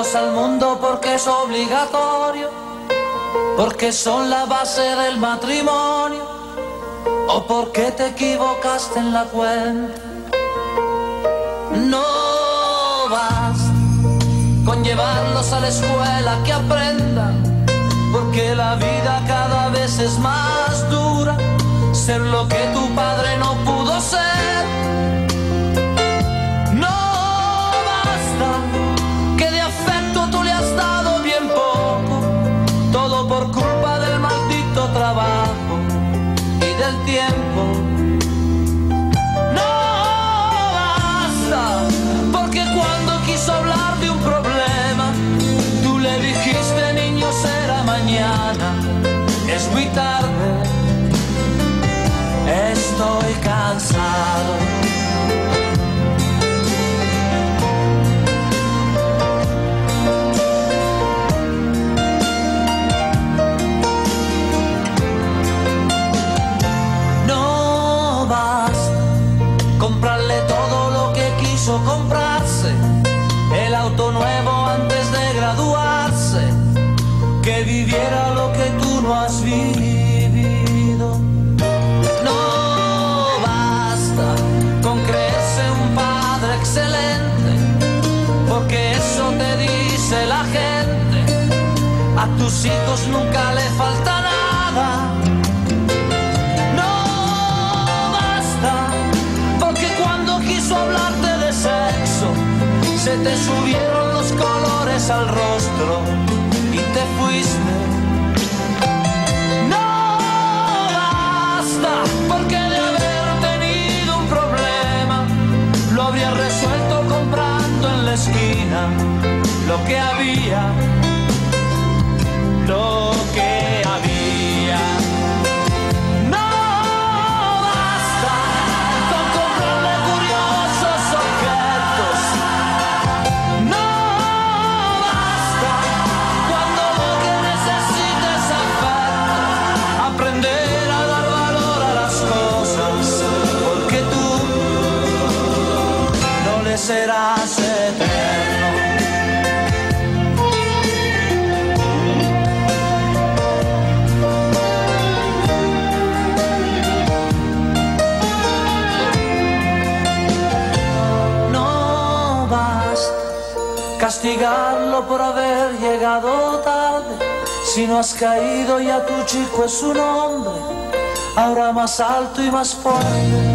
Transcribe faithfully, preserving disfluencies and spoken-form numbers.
traerlos al mundo porque es obligatorio, porque son la base del matrimonio, o porque te equivocaste en la cuenta. No basta con llevarlos a la escuela que aprendan, porque la vida cada vez es más dura, ser lo que tu padre no pudo ser. No basta que de afecto tú le has dado bien poco, todo por culpa del maldito trabajo y del tiempo. No basta porque cuando quiso hablar de un problema, tú le dijiste, niño, será mañana, es muy tarde, estoy cansado. No basta comprarle todo lo que quiso comprarse, el auto nuevo antes de graduarse, que viviera lo que tú no has vivido. No basta con creerse un padre excelente, porque eso te dice la gente, a tus hijos nunca le falta nada. No basta porque cuando quiso hablarte de sexo, se te subieron los colores al rostro y te fuiste. No basta porque de haber tenido un problema, lo habría resuelto comprando en la esquina lo que había, lo que había. No basta con comprarle curiosos objetos. No basta cuando lo que necesites es afecto, aprender a dar valor a las cosas, porque tú no le serás eterno. No basta castigarlo por haber llegado tarde, si no has caído ya tu chico es un hombre, ahora más alto y más fuerte.